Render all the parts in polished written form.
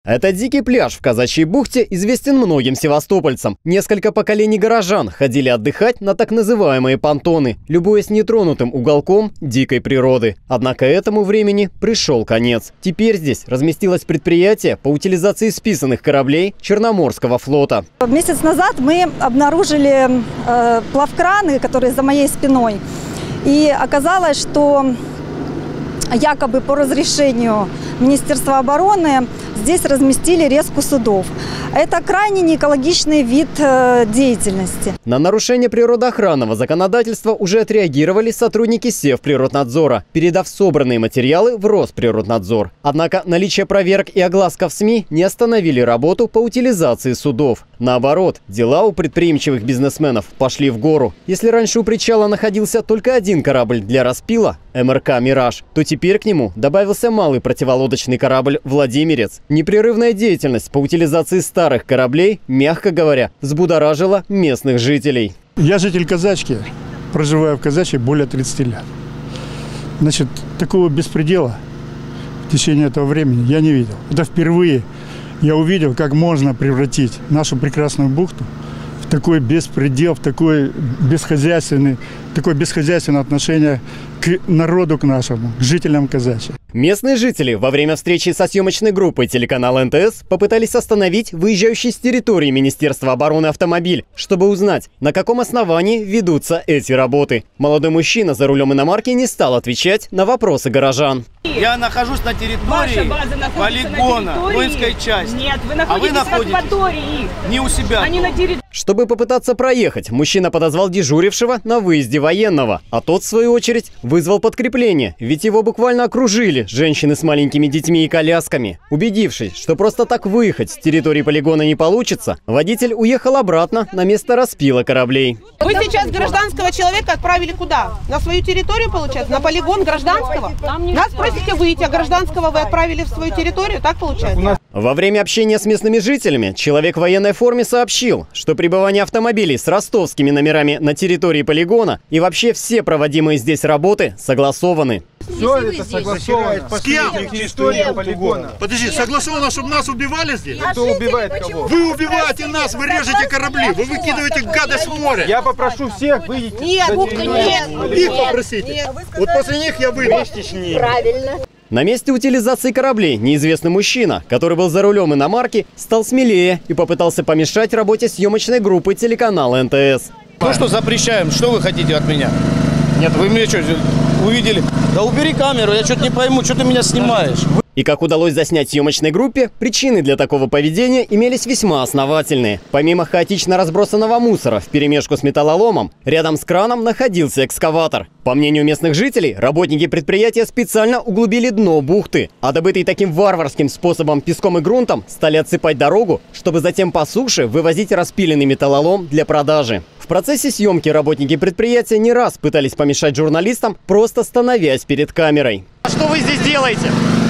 Этот дикий пляж в Казачьей бухте известен многим севастопольцам. Несколько поколений горожан ходили отдыхать на так называемые понтоны, любуясь нетронутым уголком дикой природы. Однако этому времени пришел конец. Теперь здесь разместилось предприятие по утилизации списанных кораблей Черноморского флота. Месяц назад мы обнаружили плавкраны, которые за моей спиной. И оказалось, что якобы по разрешению Министерства обороны здесь разместили резку судов. Это крайне неэкологичный вид деятельности. На нарушение природоохранного законодательства уже отреагировали сотрудники Севприроднадзора, передав собранные материалы в Росприроднадзор. Однако наличие проверок и огласка в СМИ не остановили работу по утилизации судов. Наоборот, дела у предприимчивых бизнесменов пошли в гору. Если раньше у причала находился только один корабль для распила – МРК «Мираж», то теперь к нему добавился малый противолодочный корабль «Владимирец». Непрерывная деятельность по утилизации старых кораблей, мягко говоря, взбудоражила местных жителей. Я житель Казачки, проживаю в Казачьей более 30 лет. Значит, такого беспредела в течение этого времени я не видел. Это впервые я увидел, как можно превратить нашу прекрасную бухту в такой беспредел, в такое бесхозяйственное отношение к народу, к нашему, к жителям Казачьей. Местные жители во время встречи со съемочной группой телеканала НТС попытались остановить выезжающий с территории Министерства обороны автомобиль, чтобы узнать, на каком основании ведутся эти работы. Молодой мужчина за рулем иномарки не стал отвечать на вопросы горожан. Я нахожусь на территории полигона, воинской части. Нет, вы находитесь в акватории. Не у себя. Они на территории. Чтобы попытаться проехать, мужчина подозвал дежурившего на выезде военного, а тот, в свою очередь, вызвал подкрепление, ведь его буквально окружили женщины с маленькими детьми и колясками. Убедившись, что просто так выехать с территории полигона не получится, водитель уехал обратно на место распила кораблей. Вы сейчас гражданского человека отправили куда? На свою территорию, получается? На полигон гражданского? Нас просите выйти, а гражданского вы отправили в свою территорию, так получается? Во время общения с местными жителями человек в военной форме сообщил, что пребывание автомобилей с ростовскими номерами на территории полигона и вообще все проводимые здесь работы согласованы. Все это согласовано. С кем? История полигона. Подожди, согласовано, чтобы нас убивали здесь? Кто убивает кого? Вы убиваете нас, вы режете корабли, вы выкидываете гадость в море. Я попрошу всех выйти. Нет, нет. Их попросите. Вот после них я выйду. Правильно. На месте утилизации кораблей неизвестный мужчина, который был за рулем иномарки, стал смелее и попытался помешать работе съемочной группы телеканала НТС. Ну что запрещаем? Что вы хотите от меня? Нет, вы меня что, увидели? Да убери камеру, я что-то не пойму, что ты меня снимаешь? И как удалось заснять съемочной группе, причины для такого поведения имелись весьма основательные. Помимо хаотично разбросанного мусора вперемешку с металлоломом, рядом с краном находился экскаватор. По мнению местных жителей, работники предприятия специально углубили дно бухты, а добытый таким варварским способом песком и грунтом стали отсыпать дорогу, чтобы затем по суше вывозить распиленный металлолом для продажи. В процессе съемки работники предприятия не раз пытались помешать журналистам, просто становясь перед камерой. А что вы здесь делаете?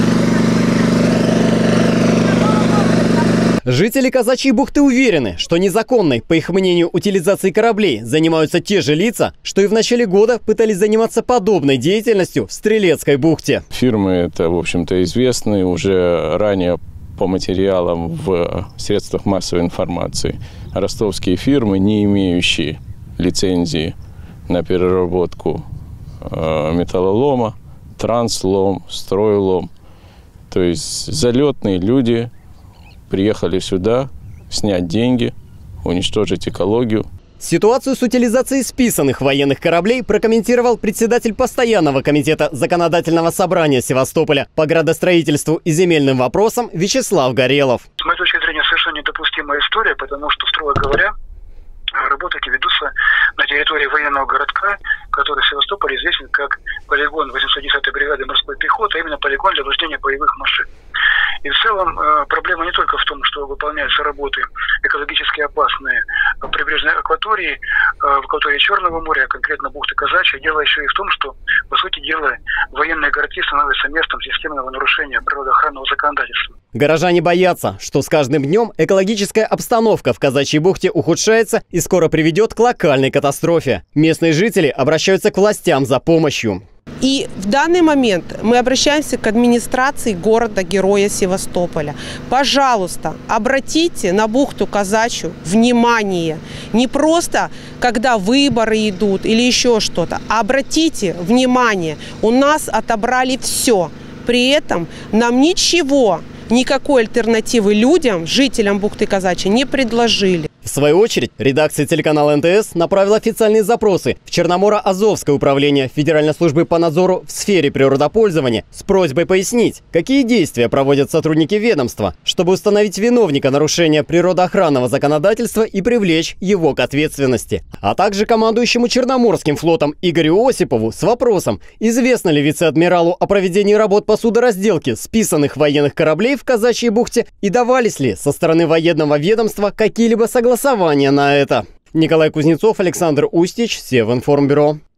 Жители Казачьей бухты уверены, что незаконной, по их мнению, утилизацией кораблей занимаются те же лица, что и в начале года пытались заниматься подобной деятельностью в Стрелецкой бухте. Фирмы это, в общем-то, известны уже ранее по материалам в средствах массовой информации. Ростовские фирмы, не имеющие лицензии на переработку металлолома, транслом, стройлом. То есть залетные люди приехали сюда снять деньги, уничтожить экологию. Ситуацию с утилизацией списанных военных кораблей прокомментировал председатель постоянного комитета законодательного собрания Севастополя по градостроительству и земельным вопросам Вячеслав Горелов. С моей точки зрения, совершенно недопустимая история, потому что, строго говоря, работы эти ведутся на территории военного городка, который в Севастополе известен как полигон 810-й бригады морской пехоты, а именно полигон для вождения боевых машин. И в целом проблема не только в том, что выполняются работы экологически опасные в прибрежной акватории, в акватории Черного моря, а конкретно бухты Казачьей. Дело еще и в том, что, по сути дела, военные городки становятся местом системного нарушения природоохранного законодательства. Горожане боятся, что с каждым днем экологическая обстановка в Казачьей бухте ухудшается и скоро приведет к локальной катастрофе. Местные жители обращаются к властям за помощью. И в данный момент мы обращаемся к администрации города-героя Севастополя. Пожалуйста, обратите на бухту Казачью внимание. Не просто, когда выборы идут или еще что-то. Обратите внимание. У нас отобрали все. При этом нам ничего, никакой альтернативы людям, жителям бухты Казачьей, не предложили. В свою очередь, редакция телеканала НТС направила официальные запросы в Черноморо-Азовское управление Федеральной службы по надзору в сфере природопользования с просьбой пояснить, какие действия проводят сотрудники ведомства, чтобы установить виновника нарушения природоохранного законодательства и привлечь его к ответственности. А также командующему Черноморским флотом Игорю Осипову с вопросом, известно ли вице-адмиралу о проведении работ по судоразделке списанных военных кораблей в Казачьей бухте и давались ли со стороны военного ведомства какие-либо согласования на это. Николай Кузнецов, Александр Устич, Севинформбюро.